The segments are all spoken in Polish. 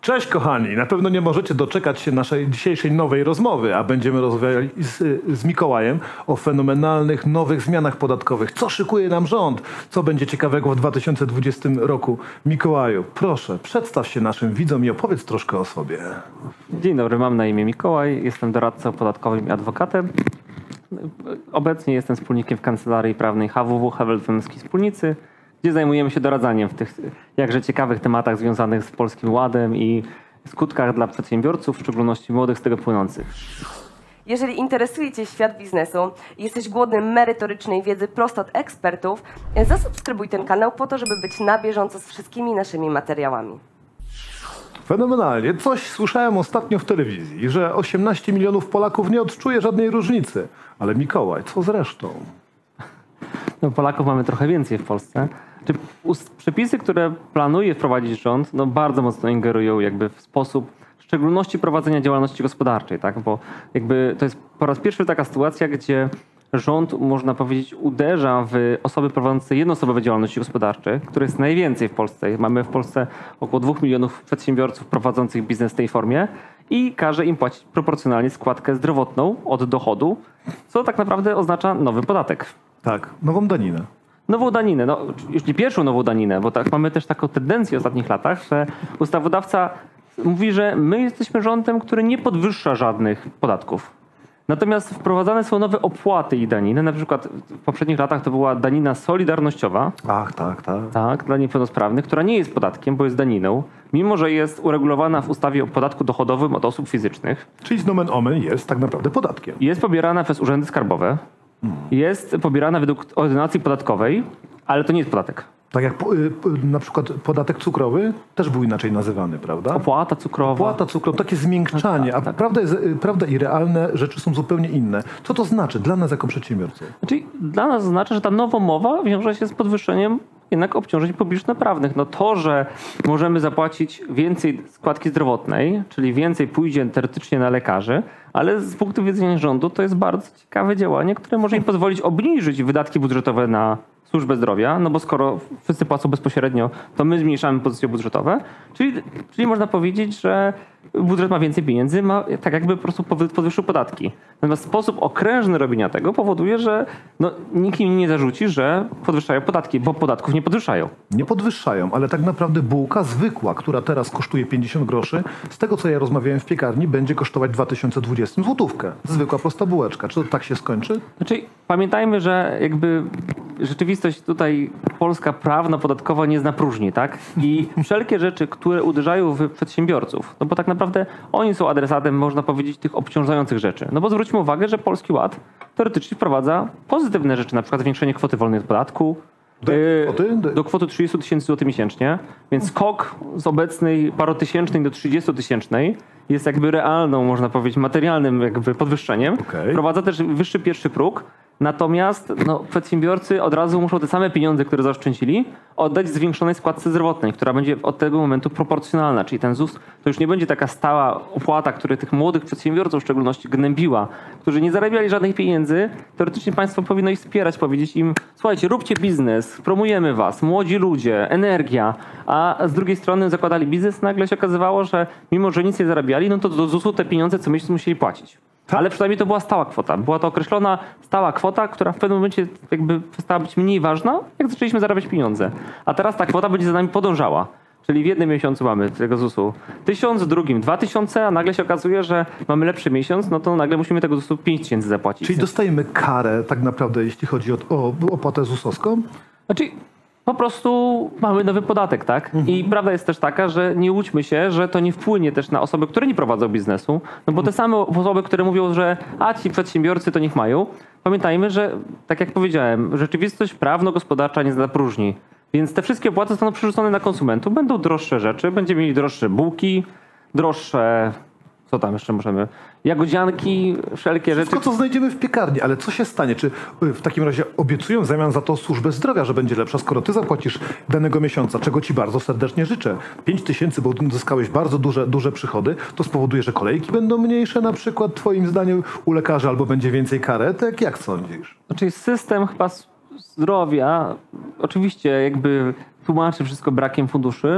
Cześć kochani, na pewno nie możecie doczekać się naszej dzisiejszej nowej rozmowy, a będziemy rozmawiali z Mikołajem o fenomenalnych nowych zmianach podatkowych. Co szykuje nam rząd? Co będzie ciekawego w 2020 roku? Mikołaju, proszę, przedstaw się naszym widzom i opowiedz troszkę o sobie. Dzień dobry, mam na imię Mikołaj, jestem doradcą podatkowym i adwokatem. Obecnie jestem wspólnikiem w kancelarii prawnej HWW Hewel-Wemski Wspólnicy, gdzie zajmujemy się doradzaniem w tych jakże ciekawych tematach związanych z Polskim Ładem i skutkach dla przedsiębiorców, w szczególności młodych, z tego płynących. Jeżeli interesuje Cię świat biznesu i jesteś głodny merytorycznej wiedzy prosto od ekspertów, zasubskrybuj ten kanał po to, żeby być na bieżąco z wszystkimi naszymi materiałami. Fenomenalnie. Coś słyszałem ostatnio w telewizji, że 18 milionów Polaków nie odczuje żadnej różnicy. Ale Mikołaj, co z resztą? No, Polaków mamy trochę więcej w Polsce. Przepisy, które planuje wprowadzić rząd, bardzo mocno ingerują jakby w sposób, w szczególności prowadzenia działalności gospodarczej, tak? Bo jakby to jest po raz pierwszy taka sytuacja, gdzie rząd, można powiedzieć, uderza w osoby prowadzące jednoosobowe działalności gospodarcze, które jest najwięcej w Polsce. Mamy w Polsce około 2 milionów przedsiębiorców prowadzących biznes w tej formie i każe im płacić proporcjonalnie składkę zdrowotną od dochodu, co tak naprawdę oznacza nowy podatek. Tak, nową daninę. Nową daninę, już nie pierwszą nową daninę, bo tak mamy też taką tendencję w ostatnich latach, że ustawodawca mówi, że my jesteśmy rządem, który nie podwyższa żadnych podatków. Natomiast wprowadzane są nowe opłaty i daniny. Na przykład w poprzednich latach to była danina solidarnościowa. Ach, tak. Tak, dla niepełnosprawnych, która nie jest podatkiem, bo jest daniną, mimo że jest uregulowana w ustawie o podatku dochodowym od osób fizycznych. Czyli z nomen omen jest tak naprawdę podatkiem. Jest pobierana przez urzędy skarbowe, jest pobierana według ordynacji podatkowej, ale to nie jest podatek. Tak jak na przykład podatek cukrowy też był inaczej nazywany, prawda? Opłata cukrowa. Opłata cukrowa, takie zmiękczanie, tak. a prawda i realne rzeczy są zupełnie inne. Co to znaczy dla nas jako przedsiębiorców? Czyli dla nas znaczy, że ta nowomowa wiąże się z podwyższeniem jednak obciążeń publiczno-prawnych. To, że możemy zapłacić więcej składki zdrowotnej, czyli więcej pójdzie teoretycznie na lekarzy, ale z punktu widzenia rządu to jest bardzo ciekawe działanie, które może im pozwolić obniżyć wydatki budżetowe na służbę zdrowia, bo skoro wszyscy płacą bezpośrednio, to my zmniejszamy pozycje budżetowe. Czyli można powiedzieć, że budżet ma więcej pieniędzy, tak jakby po prostu podwyższył podatki. Natomiast sposób okrężny robienia tego powoduje, że nikt im nie zarzuci, że podwyższają podatki, bo podatków nie podwyższają. Nie podwyższają, ale tak naprawdę bułka zwykła, która teraz kosztuje 50 groszy, z tego co ja rozmawiałem w piekarni, będzie kosztować w 2020 złotówkę. Zwykła prosta bułeczka. Czy to tak się skończy? Pamiętajmy, że jakby rzeczywistość tutaj polska prawno-podatkowa nie zna próżni, tak? I wszelkie rzeczy, które uderzają w przedsiębiorców, bo tak naprawdę oni są adresatem, można powiedzieć, tych obciążających rzeczy. Bo zwróćmy uwagę, że Polski Ład teoretycznie wprowadza pozytywne rzeczy, na przykład zwiększenie kwoty wolnej od podatku do kwoty 30 000 złotych miesięcznie, więc skok z obecnej parotysięcznej do 30-tysięcznej jest jakby realną, można powiedzieć, materialnym jakby podwyższeniem. Okay. Wprowadza też wyższy pierwszy próg. Natomiast przedsiębiorcy od razu muszą te same pieniądze, które zaoszczędzili, oddać zwiększonej składce zdrowotnej, która będzie od tego momentu proporcjonalna. Czyli ten ZUS to już nie będzie taka stała opłata, która tych młodych przedsiębiorców w szczególności gnębiła, którzy nie zarabiali żadnych pieniędzy. Teoretycznie państwo powinno ich wspierać, powiedzieć im: słuchajcie, róbcie biznes, promujemy was, młodzi ludzie, energia. A z drugiej strony zakładali biznes, nagle się okazywało, że mimo, że nic nie zarabiali, to do ZUS-u te pieniądze co miesiąc musieli płacić. Ale przynajmniej to była stała kwota. Była to określona stała kwota, która w pewnym momencie jakby przestała być mniej ważna, jak zaczęliśmy zarabiać pieniądze. A teraz ta kwota będzie za nami podążała. Czyli w jednym miesiącu mamy tego ZUS-u 1000, w drugim 2000, a nagle się okazuje, że mamy lepszy miesiąc, to nagle musimy tego ZUS-u 5000 zapłacić. Czyli dostajemy karę tak naprawdę, jeśli chodzi o opłatę ZUS-owską? Po prostu mamy nowy podatek, tak? I prawda jest też taka, że nie łudźmy się, że to nie wpłynie też na osoby, które nie prowadzą biznesu, bo te same osoby, które mówią, że ci przedsiębiorcy to niech mają, pamiętajmy, że tak jak powiedziałem, rzeczywistość prawno-gospodarcza nie zna próżni. Więc te wszystkie opłaty zostaną przerzucone na konsumentów. Będą droższe rzeczy, będziemy mieli droższe bułki, droższe... Co tam jeszcze możemy? Jagodzianki, wszelkie rzeczy. Wszystko, co znajdziemy w piekarni, ale co się stanie? Czy w takim razie obiecują w zamian za to służbę zdrowia, że będzie lepsza, skoro ty zapłacisz danego miesiąca, czego ci bardzo serdecznie życzę? 5000, bo uzyskałeś bardzo duże przychody, to spowoduje, że kolejki będą mniejsze na przykład twoim zdaniem u lekarzy, albo będzie więcej karetek? Jak sądzisz? System chyba zdrowia oczywiście jakby tłumaczy wszystko brakiem funduszy,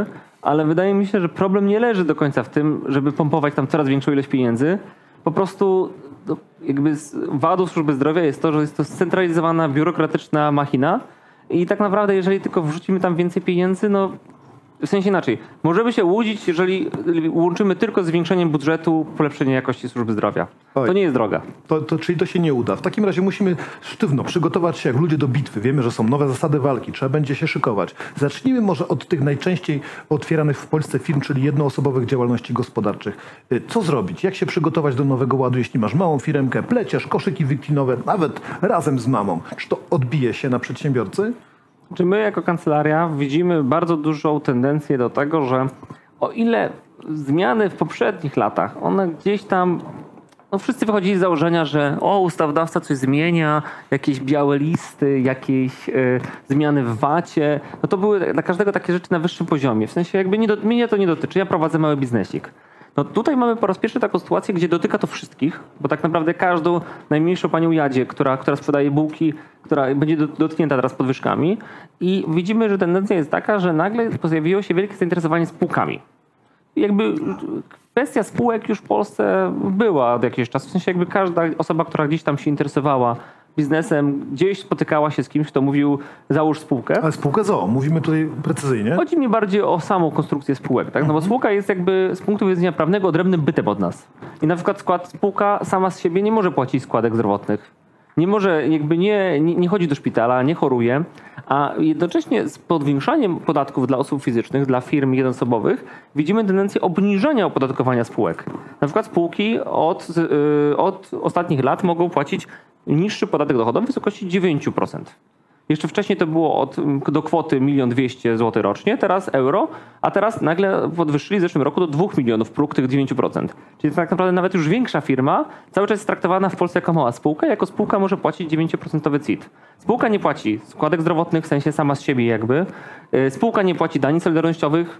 ale wydaje mi się, że problem nie leży do końca w tym, żeby pompować tam coraz większą ilość pieniędzy. Po prostu jakby wadą służby zdrowia jest to, że jest to scentralizowana, biurokratyczna machina i tak naprawdę jeżeli tylko wrzucimy tam więcej pieniędzy, no w sensie inaczej. Możemy się łudzić, jeżeli łączymy tylko z zwiększeniem budżetu polepszenie jakości służby zdrowia. To nie jest droga. Czyli to się nie uda. W takim razie musimy sztywno przygotować się jak ludzie do bitwy. Wiemy, że są nowe zasady walki. Trzeba będzie się szykować. Zacznijmy może od tych najczęściej otwieranych w Polsce firm, czyli jednoosobowych działalności gospodarczych. Co zrobić? Jak się przygotować do nowego ładu, jeśli masz małą firmkę, pleciesz, koszyki wiklinowe, nawet razem z mamą? Czy to odbije się na przedsiębiorcy? Czy my jako kancelaria widzimy bardzo dużą tendencję do tego, że o ile zmiany w poprzednich latach, one gdzieś tam, no wszyscy wychodzili z założenia, że ustawodawca coś zmienia, jakieś białe listy, jakieś zmiany w VAT-ie, no to były dla każdego takie rzeczy na wyższym poziomie. W sensie jakby mnie to nie dotyczy, ja prowadzę mały biznesik. No tutaj mamy po raz pierwszy taką sytuację, gdzie dotyka to wszystkich, bo tak naprawdę każdą najmniejszą panią Jadzie, która sprzedaje bułki, która będzie dotknięta teraz podwyżkami i widzimy, że tendencja jest taka, że nagle pojawiło się wielkie zainteresowanie spółkami. I jakby kwestia spółek już w Polsce była od jakiegoś czasu, w sensie jakby każda osoba, która gdzieś tam się interesowała biznesem, gdzieś spotykała się z kimś, kto mówił załóż spółkę. Ale spółkę ZOO, mówimy tutaj precyzyjnie. Chodzi mi bardziej o samą konstrukcję spółek, tak? No bo spółka jest jakby z punktu widzenia prawnego odrębnym bytem od nas. I na przykład spółka sama z siebie nie może płacić składek zdrowotnych. Nie może, jakby nie chodzi do szpitala, nie choruje, a jednocześnie z podwiększaniem podatków dla osób fizycznych, dla firm jednoosobowych widzimy tendencję obniżenia opodatkowania spółek. Na przykład spółki od ostatnich lat mogą płacić niższy podatek dochodowy w wysokości 9%. Jeszcze wcześniej to było do kwoty 1 200 000 zł rocznie, teraz euro, a teraz nagle podwyższyli w zeszłym roku do 2 milionów próg tych 9%. Czyli tak naprawdę nawet już większa firma cały czas jest traktowana w Polsce jako mała spółka, jako spółka może płacić 9% CIT. Spółka nie płaci składek zdrowotnych, w sensie sama z siebie jakby. Spółka nie płaci danin solidarnościowych,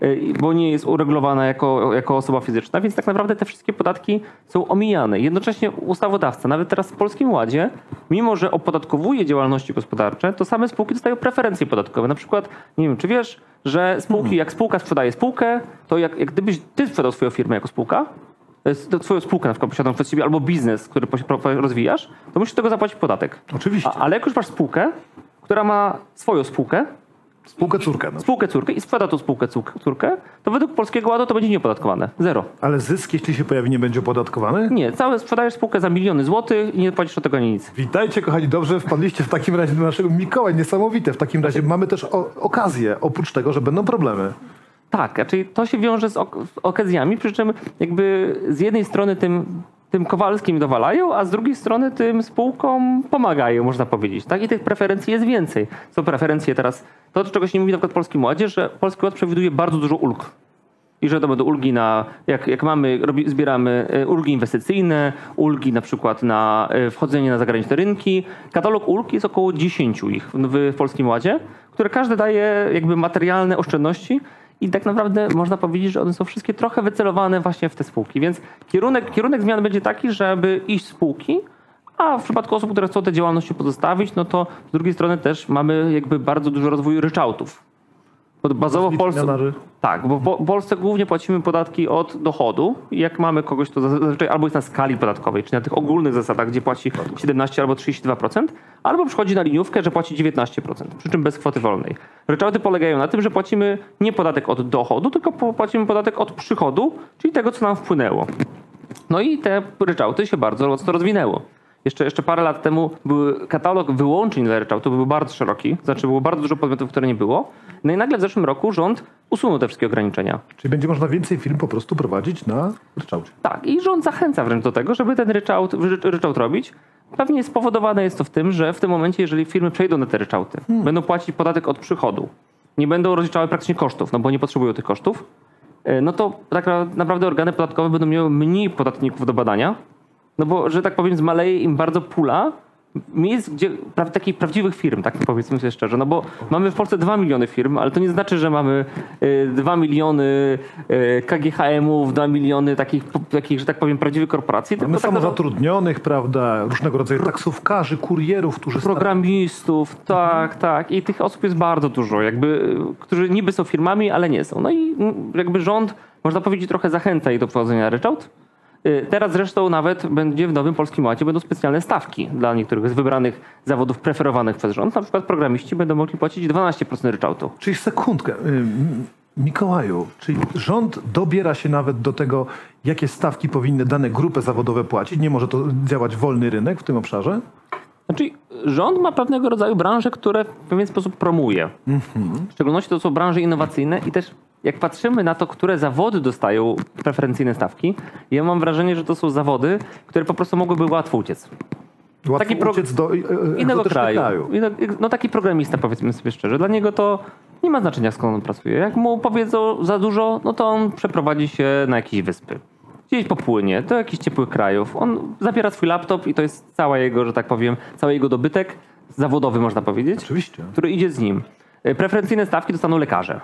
bo nie jest uregulowana jako osoba fizyczna, więc tak naprawdę te wszystkie podatki są omijane. Jednocześnie ustawodawca, nawet teraz w Polskim Ładzie, mimo że opodatkowuje działalności gospodarcze, to same spółki dostają preferencje podatkowe. Na przykład, nie wiem, czy wiesz, że spółki, jak spółka sprzedaje spółkę, to jak gdybyś ty sprzedał swoją firmę jako spółka, swoją spółkę na przykład posiadaną przez siebie, albo biznes, który rozwijasz, to musisz z tego zapłacić podatek. Oczywiście. Ale jak już masz spółkę, która ma swoją spółkę, Spółkę córkę. No. Spółkę córkę i sprzeda tą spółkę córkę, to według Polskiego Ładu to będzie nieopodatkowane. Zero. Ale zysk, jeśli się pojawi, nie będzie opodatkowany? Nie, sprzedajesz spółkę za miliony złotych i nie płacisz od tego ani nic. Witajcie, kochani, dobrze wpadliście w takim razie do naszego Mikołaj, niesamowite. W takim razie mamy też okazję, oprócz tego, że będą problemy. Tak, czyli to się wiąże z okazjami, przy czym jakby z jednej strony tym Kowalskim dowalają, a z drugiej strony tym spółkom pomagają, można powiedzieć. Tak? I tych preferencji jest więcej. Są preferencje teraz, to czego się nie mówi na przykład w Polskim Ładzie, że Polski Ład przewiduje bardzo dużo ulg. I że to będą ulgi jak zbieramy ulgi inwestycyjne, ulgi na przykład na wchodzenie na zagraniczne rynki. Katalog ulg jest około 10 ich w Polskim Ładzie, które każdy daje jakby materialne oszczędności. I tak naprawdę można powiedzieć, że one są wszystkie trochę wycelowane właśnie w te spółki. Więc kierunek zmian będzie taki, żeby iść w spółki, a w przypadku osób, które chcą te działalności pozostawić, no to z drugiej strony też mamy jakby bardzo dużo rozwoju ryczałtów. Bazowo w Polsce, tak, bo w Polsce głównie płacimy podatki od dochodu. Jak mamy kogoś, to zazwyczaj albo jest na skali podatkowej, czyli na tych ogólnych zasadach, gdzie płaci 17 albo 32%, albo przychodzi na liniówkę, że płaci 19%, przy czym bez kwoty wolnej. Ryczałty polegają na tym, że płacimy nie podatek od dochodu, tylko płacimy podatek od przychodu, czyli tego, co nam wpłynęło. No i te ryczałty się bardzo mocno rozwinęło. Jeszcze parę lat temu był katalog wyłączeń dla ryczałtu, był bardzo szeroki, znaczy było bardzo dużo podmiotów, które nie było. No i nagle w zeszłym roku rząd usunął te wszystkie ograniczenia. Czyli będzie można więcej firm po prostu prowadzić na ryczałcie. Tak, i rząd zachęca wręcz do tego, żeby ten ryczałt robić. Pewnie spowodowane jest to w tym, że w tym momencie, jeżeli firmy przejdą na te ryczałty, będą płacić podatek od przychodu, nie będą rozliczały praktycznie kosztów, no bo nie potrzebują tych kosztów, no to tak naprawdę organy podatkowe będą miały mniej podatników do badania, no bo, że tak powiem, zmaleje im bardzo pula miejsc, gdzie takich prawdziwych firm, tak powiedzmy sobie szczerze, no bo mamy w Polsce 2 miliony firm, ale to nie znaczy, że mamy 2 miliony KGHM-ów, 2 miliony takich, że tak powiem, prawdziwych korporacji. Mamy samozatrudnionych, prawda, różnego rodzaju taksówkarzy, kurierów, którzy... Programistów, tak. I tych osób jest bardzo dużo, jakby, którzy niby są firmami, ale nie są. No i jakby rząd, można powiedzieć, trochę zachęca ich do prowadzenia ryczałt. Teraz zresztą nawet będzie w nowym Polskim Ładzie będą specjalne stawki dla niektórych z wybranych zawodów preferowanych przez rząd. Na przykład programiści będą mogli płacić 12% ryczałtu. Czyli sekundkę. Mikołaju, czyli rząd dobiera się nawet do tego, jakie stawki powinny dane grupy zawodowe płacić? Nie może to działać wolny rynek w tym obszarze? Znaczy, rząd ma pewnego rodzaju branże, które w pewien sposób promuje. W szczególności to są branże innowacyjne i też jak patrzymy na to, które zawody dostają preferencyjne stawki, ja mam wrażenie, że to są zawody, które po prostu mogłyby łatwo uciec. Łatwo uciec do innego kraju. No taki programista, powiedzmy sobie szczerze, dla niego to nie ma znaczenia, skąd on pracuje. Jak mu powiedzą za dużo, no to on przeprowadzi się na jakieś wyspy. Gdzieś popłynie do jakichś ciepłych krajów. On zabiera swój laptop i to jest cała jego, że tak powiem, cały jego dobytek zawodowy, można powiedzieć. Oczywiście. Który idzie z nim. Preferencyjne stawki dostaną lekarze.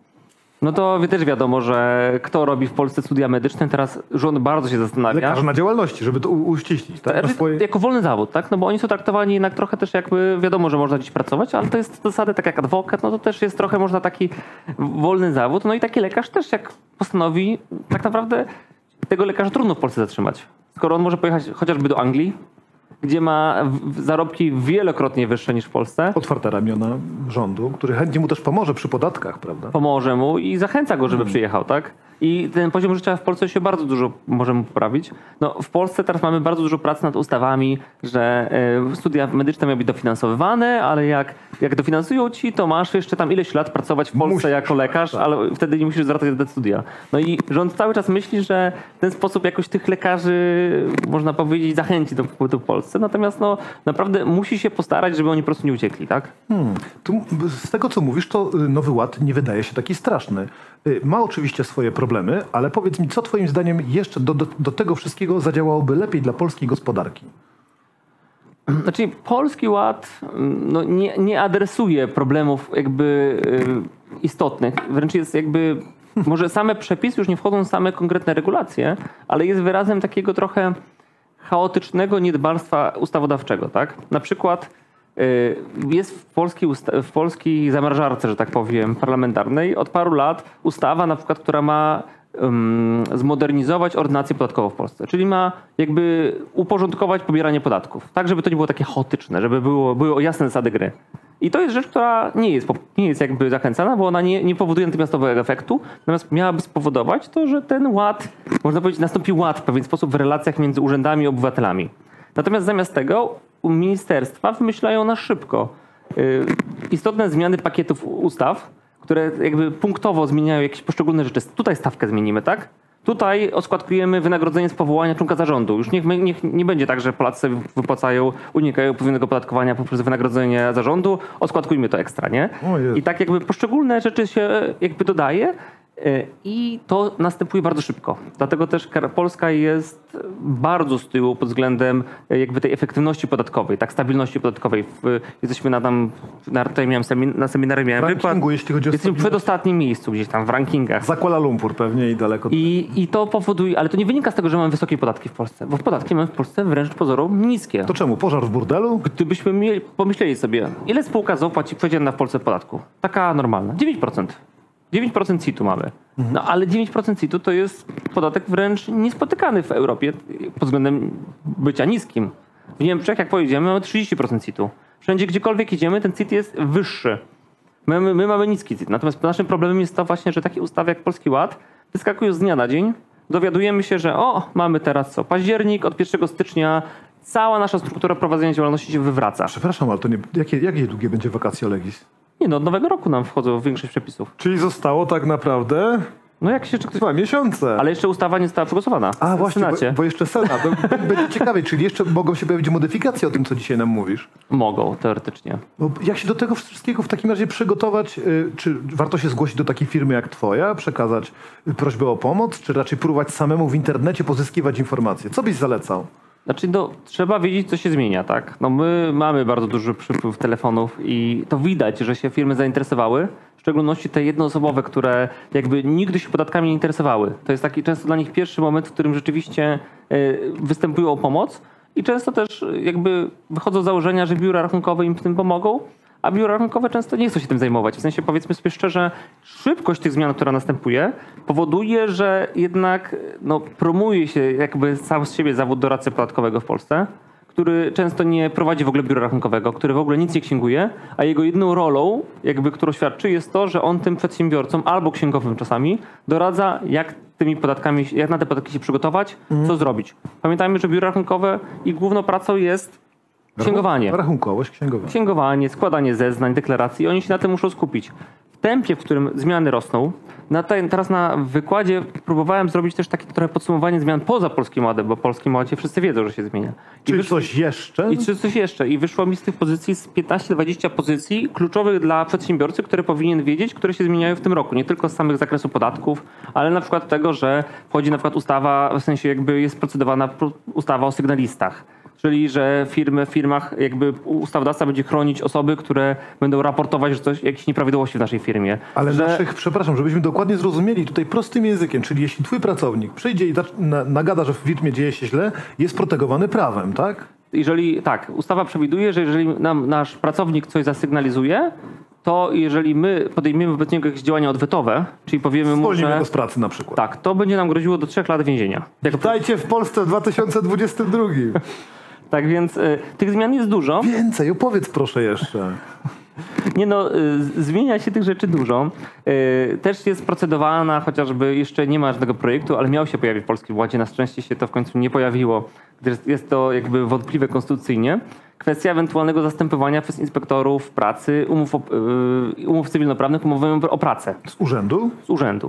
No to też wiadomo, że kto robi w Polsce studia medyczne, teraz rząd bardzo się zastanawia. Lekarze na działalności, żeby to uściślić. Tak? Jako wolny zawód, tak? No bo oni są traktowani jednak trochę też jakby, wiadomo, że można gdzieś pracować, ale to jest zasady tak jak adwokat, no to też jest trochę można taki wolny zawód. No i taki lekarz też jak postanowi, tak naprawdę tego lekarza trudno w Polsce zatrzymać. Skoro on może pojechać chociażby do Anglii, gdzie ma zarobki wielokrotnie wyższe niż w Polsce. Otwarte ramiona rządu, który chętnie mu też pomoże przy podatkach, prawda? Pomoże mu i zachęca go, żeby przyjechał, tak? I ten poziom życia w Polsce się bardzo dużo możemy poprawić. No, w Polsce teraz mamy bardzo dużo pracy nad ustawami, że studia medyczne mają być dofinansowywane, ale jak dofinansują ci, to masz jeszcze tam ileś lat pracować w Polsce jako lekarz, tak. Ale wtedy nie musisz zwracać do studia. No i rząd cały czas myśli, że w ten sposób jakoś tych lekarzy, można powiedzieć, zachęci do pobytu w Polsce. Natomiast no, naprawdę musi się postarać, żeby oni po prostu nie uciekli, tak? Z tego, co mówisz, to Nowy Ład nie wydaje się taki straszny. Ma oczywiście swoje problemy, ale powiedz mi, co twoim zdaniem jeszcze do tego wszystkiego zadziałałoby lepiej dla polskiej gospodarki? Znaczy, Polski Ład no, nie adresuje problemów jakby istotnych. Wręcz jest jakby, może same przepisy już nie wchodzą w same konkretne regulacje, ale jest wyrazem takiego trochę chaotycznego niedbalstwa ustawodawczego, tak? Na przykład jest w polskiej zamrażarce, że tak powiem, parlamentarnej od paru lat ustawa, na przykład, która ma zmodernizować ordynację podatkową w Polsce. Czyli ma jakby uporządkować pobieranie podatków. Tak, żeby to nie było takie chaotyczne, żeby były jasne zasady gry. I to jest rzecz, która nie jest jakby zachęcana, bo ona nie powoduje natychmiastowego efektu, natomiast miałaby spowodować to, że ten ład, można powiedzieć, nastąpił ład w pewien sposób w relacjach między urzędami i obywatelami. Natomiast zamiast tego ministerstwa wymyślają na szybko istotne zmiany pakietów ustaw, które jakby punktowo zmieniają jakieś poszczególne rzeczy. Tutaj stawkę zmienimy, tak? Tutaj oskładkujemy wynagrodzenie z powołania członka zarządu. Już niech nie będzie tak, że Polacy unikają podwójnego opodatkowania poprzez wynagrodzenie zarządu. Oskładkujmy to ekstra, nie? I tak jakby poszczególne rzeczy się jakby dodaje i to następuje bardzo szybko. Dlatego też Polska jest bardzo z tyłu pod względem jakby tej efektywności podatkowej, tak, stabilności podatkowej. Jesteśmy tutaj na seminarium miałem wykład. Jeśli chodzi o jesteśmy w przedostatnim miejscu gdzieś tam w rankingach. Za Kuala Lumpur pewnie i daleko. I to powoduje, ale to nie wynika z tego, że mamy wysokie podatki w Polsce, bo podatki mamy w Polsce wręcz pozorom niskie. To czemu? Pożar w burdelu? Gdybyśmy pomyśleli sobie, ile spółka ZOO płaci przeciętna w Polsce podatku? Taka normalna. 9%. 9% CIT-u mamy. No ale 9% CIT-u to jest podatek wręcz niespotykany w Europie pod względem bycia niskim. W Niemczech, jak pojedziemy, mamy 30% CIT-u. Wszędzie, gdziekolwiek idziemy, ten CIT jest wyższy. My mamy niski CIT. Natomiast naszym problemem jest to właśnie, że takie ustawy jak Polski Ład wyskakują z dnia na dzień. Dowiadujemy się, że mamy teraz październik, od 1 stycznia cała nasza struktura prowadzenia działalności się wywraca. Przepraszam, ale to jakie długie będzie vacatio legis? Nie no, od nowego roku nam wchodzą większość przepisów. Czyli zostało tak naprawdę... No jak się... 2 miesiące. Ale jeszcze ustawa nie została przegłosowana. A właśnie, bo jeszcze Senat. Będzie ciekawie, czyli jeszcze mogą się pojawić modyfikacje o tym, co dzisiaj nam mówisz. Mogą, teoretycznie. Bo jak się do tego wszystkiego w takim razie przygotować? Czy warto się zgłosić do takiej firmy jak twoja, przekazać prośbę o pomoc, czy raczej próbować samemu w internecie pozyskiwać informacje? Co byś zalecał? Znaczy, trzeba wiedzieć, co się zmienia, tak? No my mamy bardzo duży przypływ telefonów i to widać, że się firmy zainteresowały. W szczególności te jednoosobowe, które jakby nigdy się podatkami nie interesowały. To jest taki często dla nich pierwszy moment, w którym rzeczywiście występują o pomoc i często też jakby wychodzą z założenia, że biura rachunkowe im w tym pomogą, a biura rachunkowe często nie chcą się tym zajmować. W sensie, powiedzmy sobie szczerze, szybkość tych zmian, która następuje, powoduje, że jednak promuje się jakby sam z siebie zawód doradcy podatkowego w Polsce, który często nie prowadzi w ogóle biura rachunkowego, który w ogóle nic nie księguje, a jego jedyną rolą, jakby którą świadczy, jest to, że on tym przedsiębiorcom albo księgowym czasami doradza, jak tymi podatkami, jak na te podatki się przygotować, co zrobić. Pamiętajmy, że biura rachunkowe ich główną pracą jest księgowanie. Rachunkowość, księgowanie. Księgowanie, składanie zeznań, deklaracji. Oni się na tym muszą skupić. W tempie, w którym zmiany rosną, teraz na wykładzie próbowałem zrobić też takie trochę podsumowanie zmian poza Polskim Ładem, bo w Polskim Ładzie wszyscy wiedzą, że się zmienia. Czy coś jeszcze? Czy coś jeszcze. I wyszło mi z tych pozycji z 15-20 pozycji kluczowych dla przedsiębiorcy, które powinien wiedzieć, które się zmieniają w tym roku. Nie tylko z samych zakresu podatków, ale na przykład tego, że wchodzi na przykład ustawa, w sensie jakby jest procedowana ustawa o sygnalistach. Czyli, że w firmach jakby ustawodawca będzie chronić osoby, które będą raportować, że jakieś nieprawidłowości w naszej firmie. Ale przepraszam, żebyśmy dokładnie zrozumieli tutaj prostym językiem, czyli jeśli twój pracownik przyjdzie i nagada, że w firmie dzieje się źle, jest protegowany prawem, tak? Ustawa przewiduje, że jeżeli nam nasz pracownik coś zasygnalizuje, to jeżeli my podejmiemy wobec niego jakieś działania odwetowe, czyli powiemy mu, że... go z pracy na przykład. Tak, to będzie nam groziło do 3 lat więzienia. Witajcie w Polsce w 2022. Tak więc tych zmian jest dużo. Więcej, opowiedz proszę jeszcze. Zmienia się tych rzeczy dużo. Też jest procedowana, chociażby jeszcze nie ma żadnego projektu, ale miał się pojawić w Polskim Ładzie. Na szczęście się to w końcu nie pojawiło, gdyż jest to jakby wątpliwe konstytucyjnie. Kwestia ewentualnego zastępowania przez inspektorów pracy umów cywilnoprawnych umowami o pracę. Z urzędu? Z urzędu.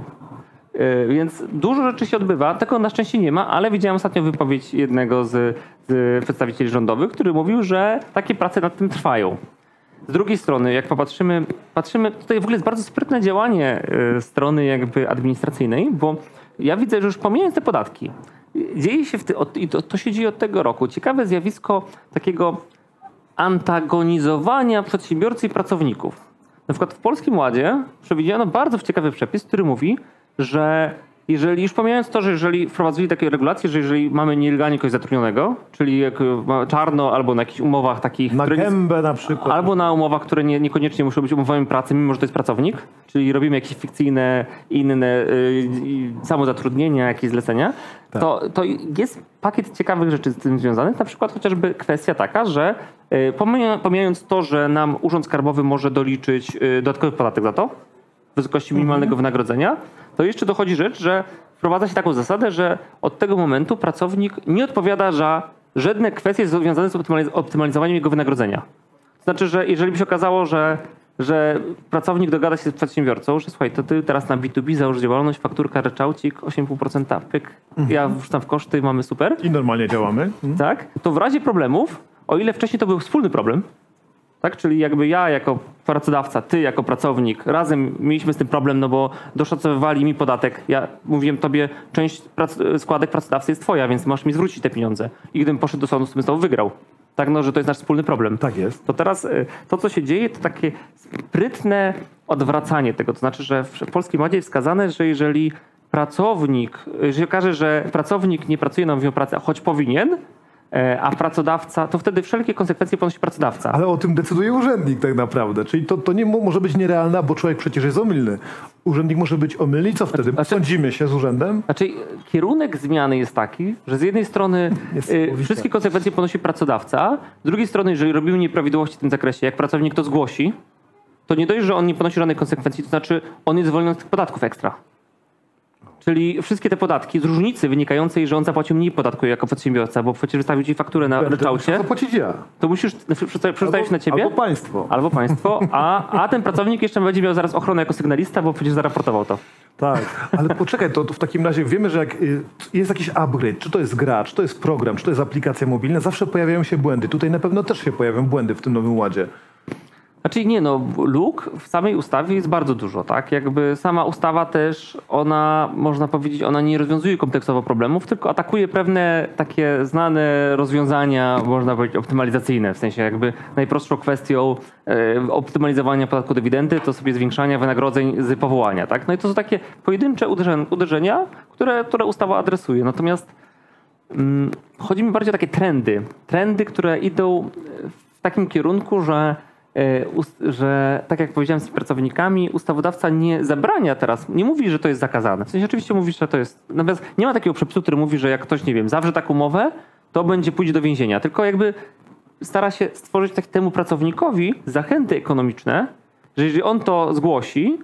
Więc dużo rzeczy się odbywa. Tego na szczęście nie ma, ale widziałem ostatnio wypowiedź jednego z przedstawicieli rządowych, który mówił, że takie prace nad tym trwają. Z drugiej strony, jak patrzymy, tutaj w ogóle jest bardzo sprytne działanie strony jakby administracyjnej, bo ja widzę, że już pomijając te podatki, dzieje się to się dzieje od tego roku. Ciekawe zjawisko takiego antagonizowania przedsiębiorcy i pracowników. Na przykład w Polskim Ładzie przewidziano bardzo ciekawy przepis, który mówi, że jeżeli, już pomijając to, że jeżeli wprowadzili takie regulacje, że jeżeli mamy nielegalnie kogoś zatrudnionego, czyli jak czarno albo na jakichś umowach takich... Na gębę na przykład. Albo na umowach, które niekoniecznie muszą być umowami pracy, mimo że to jest pracownik, czyli robimy jakieś fikcyjne, inne samozatrudnienia, jakieś zlecenia, tak. to jest pakiet ciekawych rzeczy z tym związanych, na przykład chociażby kwestia taka, że pomijając to, że nam Urząd Skarbowy może doliczyć dodatkowy podatek za to, w wysokości minimalnego wynagrodzenia, to jeszcze dochodzi rzecz, że wprowadza się taką zasadę, że od tego momentu pracownik nie odpowiada za żadne kwestie związane z optymalizowaniem jego wynagrodzenia. To znaczy, że jeżeli by się okazało, że pracownik dogada się z przedsiębiorcą, że słuchaj, to ty teraz na B2B załóż działalność, fakturka, ryczałcik, 8,5%, pyk, ja wrzucam w koszty, mamy super. I normalnie działamy. Tak, to w razie problemów, o ile wcześniej to był wspólny problem, tak? Czyli jakby ja jako pracodawca, ty jako pracownik, razem mieliśmy z tym problem, no bo doszacowywali mi podatek. Ja mówiłem tobie, część składek pracodawcy jest twoja, więc masz mi zwrócić te pieniądze. I gdybym poszedł do sądu, to bym z tobą wygrał. Tak, że to jest nasz wspólny problem. Tak jest. To teraz to, co się dzieje, to takie sprytne odwracanie tego. To znaczy, że w Polskim Ładzie jest wskazane, że jeżeli okaże, że pracownik nie pracuje na umowę o pracę, choć powinien, a pracodawca, to wtedy wszelkie konsekwencje ponosi pracodawca. Ale o tym decyduje urzędnik tak naprawdę. Czyli to nie może być nierealne, bo człowiek przecież jest omylny. Urzędnik może być omylny i co wtedy? Sądzimy się z urzędem? Znaczy kierunek zmiany jest taki, że z jednej strony wszystkie konsekwencje ponosi pracodawca, z drugiej strony, jeżeli robimy nieprawidłowości w tym zakresie, jak pracownik to zgłosi, to nie dość, że on nie ponosi żadnych konsekwencji, to znaczy on jest zwolniony z tych podatków ekstra. Czyli wszystkie te podatki z różnicy wynikającej, że on zapłacił mniej podatku jako przedsiębiorca, bo przecież wystawił ci fakturę na ryczałcie. Zapłacić ja. To musisz przedstawić na ciebie. Albo państwo. A ten pracownik jeszcze będzie miał zaraz ochronę jako sygnalista, bo przecież zaraportował to. Tak, ale poczekaj, to w takim razie wiemy, że jak jest jakiś upgrade, czy to jest gra, czy to jest program, czy to jest aplikacja mobilna, zawsze pojawiają się błędy. Tutaj na pewno też się pojawią błędy w tym nowym ładzie. Znaczy nie, no luk w samej ustawie jest bardzo dużo, tak? Jakby sama ustawa też, ona, można powiedzieć, ona nie rozwiązuje kompleksowo problemów, tylko atakuje pewne takie znane rozwiązania, można powiedzieć, optymalizacyjne. W sensie jakby najprostszą kwestią optymalizowania podatku dywidendy to sobie zwiększania wynagrodzeń z powołania, tak? No i to są takie pojedyncze uderzenia, które ustawa adresuje. Natomiast chodzi mi bardziej o takie trendy, które idą w takim kierunku, że tak jak powiedziałem z pracownikami, ustawodawca nie zabrania teraz, nie mówi, że to jest zakazane. W sensie oczywiście mówi, że to jest, natomiast nie ma takiego przepisu, który mówi, że jak ktoś, nie wiem, zawrze taką umowę, to pójdzie do więzienia. Tylko jakby stara się stworzyć temu pracownikowi zachęty ekonomiczne, że jeżeli on to zgłosi,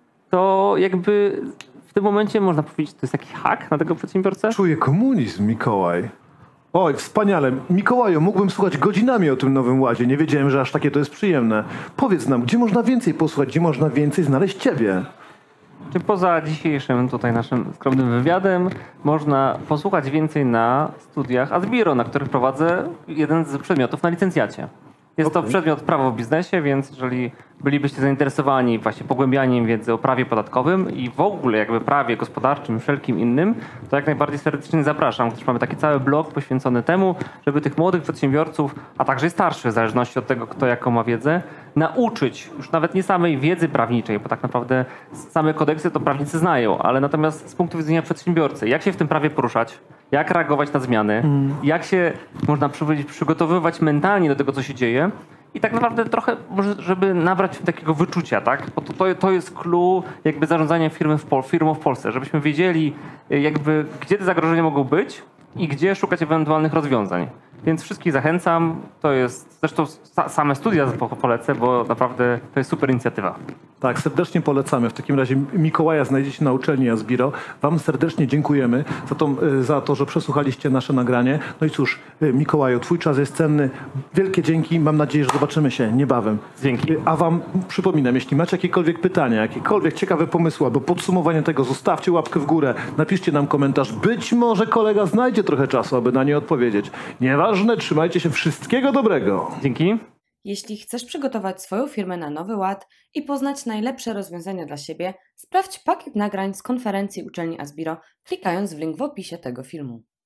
to jakby w tym momencie można powiedzieć, to jest taki hak na tego przedsiębiorcę. Czuję komunizm, Mikołaj. Oj, wspaniale. Mikołaju, mógłbym słuchać godzinami o tym Nowym Ładzie. Nie wiedziałem, że aż takie to jest przyjemne. Powiedz nam, gdzie można więcej posłuchać, gdzie można więcej znaleźć ciebie? Czy poza dzisiejszym tutaj naszym skromnym wywiadem można posłuchać więcej na studiach Asbiro, na których prowadzę jeden z przedmiotów na licencjacie. Jest to przedmiot prawo w biznesie, więc jeżeli bylibyście zainteresowani właśnie pogłębianiem wiedzy o prawie podatkowym i w ogóle jakby prawie gospodarczym, wszelkim innym, to jak najbardziej serdecznie zapraszam, gdyż mamy taki cały blog poświęcony temu, żeby tych młodych przedsiębiorców, a także i starszych, w zależności od tego, kto jaką ma wiedzę, nauczyć już nawet nie samej wiedzy prawniczej, bo tak naprawdę same kodeksy to prawnicy znają, ale natomiast z punktu widzenia przedsiębiorcy, jak się w tym prawie poruszać, jak reagować na zmiany, jak się, można powiedzieć, przygotowywać mentalnie do tego, co się dzieje i tak naprawdę trochę, może, żeby nabrać takiego wyczucia, tak? Bo to jest clue jakby zarządzania firmą w Polsce, żebyśmy wiedzieli jakby, gdzie te zagrożenia mogą być i gdzie szukać ewentualnych rozwiązań. Więc wszystkich zachęcam. To jest, zresztą same studia polecę, bo naprawdę to jest super inicjatywa. Tak, serdecznie polecamy. W takim razie Mikołaja znajdziecie na uczelni Asbiro. Wam serdecznie dziękujemy za to, że przesłuchaliście nasze nagranie. No i cóż, Mikołaju, twój czas jest cenny. Wielkie dzięki. Mam nadzieję, że zobaczymy się niebawem. Dzięki. A wam przypominam, jeśli macie jakiekolwiek pytania, jakiekolwiek ciekawe pomysły albo podsumowanie tego, zostawcie łapkę w górę, napiszcie nam komentarz. Być może kolega znajdzie trochę czasu, aby na nie odpowiedzieć. Nieważne, trzymajcie się. Wszystkiego dobrego. Dzięki. Jeśli chcesz przygotować swoją firmę na Nowy Ład i poznać najlepsze rozwiązania dla siebie, sprawdź pakiet nagrań z konferencji uczelni Asbiro, klikając w link w opisie tego filmu.